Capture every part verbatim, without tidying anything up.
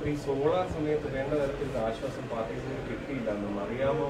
ഈ സോളാർ സമയത്ത് വേണ്ട തരത്തിലുള്ള ആശ്വാസം പാർട്ടിയിൽ നിന്ന് കിട്ടിയില്ലെന്നും അറിയാമോ?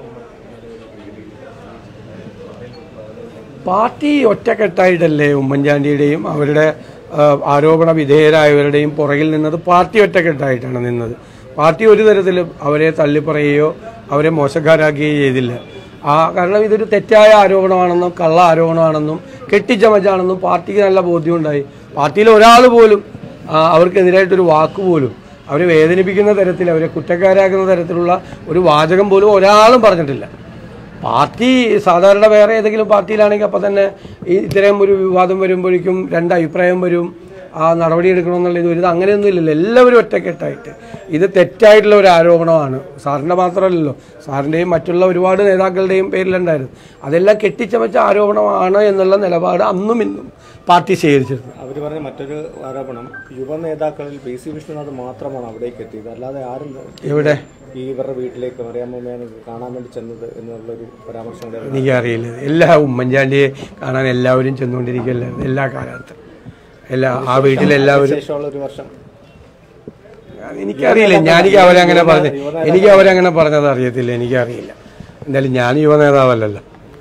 പാർട്ടി ഒറ്റക്കെട്ടായിട്ടല്ലേ ഉമ്മൻചാണ്ടിയുടെയും അവരുടെ ആരോപണ വിധേയരായവരുടെയും പുറകിൽ നിന്നത്? പാർട്ടി ഒറ്റക്കെട്ടായിട്ടാണ് നിന്നത്. പാർട്ടി ഒരു തരത്തിലും അവരെ തള്ളിപ്പറയുകയോ അവരെ മോശക്കാരാക്കുകയോ ചെയ്തില്ല. ആ കാരണം ഇതൊരു തെറ്റായ ആരോപണമാണെന്നും കള്ള ആരോപണമാണെന്നും കെട്ടിച്ചമച്ചാണെന്നും പാർട്ടിക്ക് നല്ല ബോധ്യമുണ്ടായി. പാർട്ടിയിൽ ഒരാൾ പോലും അവർക്കെതിരായിട്ടൊരു വാക്കുപോലും അവരെ വേദനിപ്പിക്കുന്ന തരത്തിൽ അവരെ കുറ്റക്കാരാക്കുന്ന തരത്തിലുള്ള ഒരു വാചകം പോലും ഒരാളും പറഞ്ഞിട്ടില്ല. പാർട്ടി സാധാരണ വേറെ ഏതെങ്കിലും പാർട്ടിയിലാണെങ്കിൽ അപ്പം തന്നെ ഈ ഇത്തരം ഒരു വിവാദം വരുമ്പോഴേക്കും രണ്ട് അഭിപ്രായം വരും, ആ നടപടി എടുക്കണമെന്നുള്ള ഇത് വരുന്നത്. അങ്ങനെയൊന്നും ഇല്ലല്ലോ. എല്ലാവരും ഒറ്റക്കെട്ടായിട്ട് ഇത് തെറ്റായിട്ടുള്ള ഒരു ആരോപണമാണ്. സാറിൻ്റെ മാത്രമല്ലല്ലോ, സാറിൻ്റെയും മറ്റുള്ള ഒരുപാട് നേതാക്കളുടെയും പേരിലുണ്ടായിരുന്നു. അതെല്ലാം കെട്ടിച്ചമച്ച ആരോപണമാണ് എന്നുള്ള നിലപാട് അന്നും ഇന്നും പാർട്ടി സ്വീകരിച്ചിരുന്നു. അവർ പറഞ്ഞ മറ്റൊരു ആരോപണം യുവ നേതാക്കളിൽ പി സി വിഷ്ണുനാഥ് മാത്രമാണ് അവിടേക്ക് എത്തിയത്, അല്ലാതെ ആരും ഇവിടെ ഈ ഇവരുടെ വീട്ടിലേക്ക് മറിയാമ്മയെ കാണാൻ വേണ്ടി ചെന്നത് എന്നുള്ളൊരു പരാമർശം എനിക്കറിയില്ല. എല്ലാ ഉമ്മൻചാണ്ടിയെ കാണാൻ എല്ലാവരും ചെന്നുകൊണ്ടിരിക്കുകയല്ലായിരുന്നു എല്ലാ കാലത്തും. എല്ലാ ആ വീട്ടിലെല്ലാവരും ഒരു വർഷം എനിക്കറിയില്ല. ഞാനിക്ക് അവരങ്ങനെ പറഞ്ഞ എനിക്ക് അവരങ്ങനെ പറഞ്ഞത് അറിയത്തില്ല, എനിക്കറിയില്ല. എന്തായാലും ഞാൻ യുവ നേതാവല്ലല്ലോ.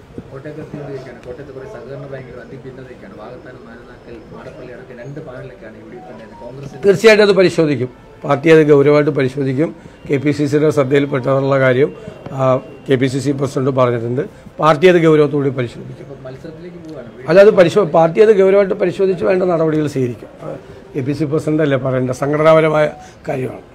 തീർച്ചയായിട്ടും അത് പരിശോധിക്കും. പാർട്ടി അത് ഗൗരവമായിട്ട് പരിശോധിക്കും. കെ പി സി സിയുടെ ശ്രദ്ധയിൽപ്പെട്ടതെന്നുള്ള കാര്യം K P C C president പറഞ്ഞിട്ടുണ്ട്. പാർട്ടി അത് ഗൗരവത്തോടെ പരിശോധിക്കും. അല്ല, അത് പരിശോ പാർട്ടി അത് ഗൗരവമായിട്ട് പരിശോധിച്ച് വേണ്ട നടപടികൾ സ്വീകരിക്കും. കെ പി സി പ്രസിഡന്റ് അല്ലേ പറയേണ്ട, സംഘടനാപരമായ കാര്യമാണ്.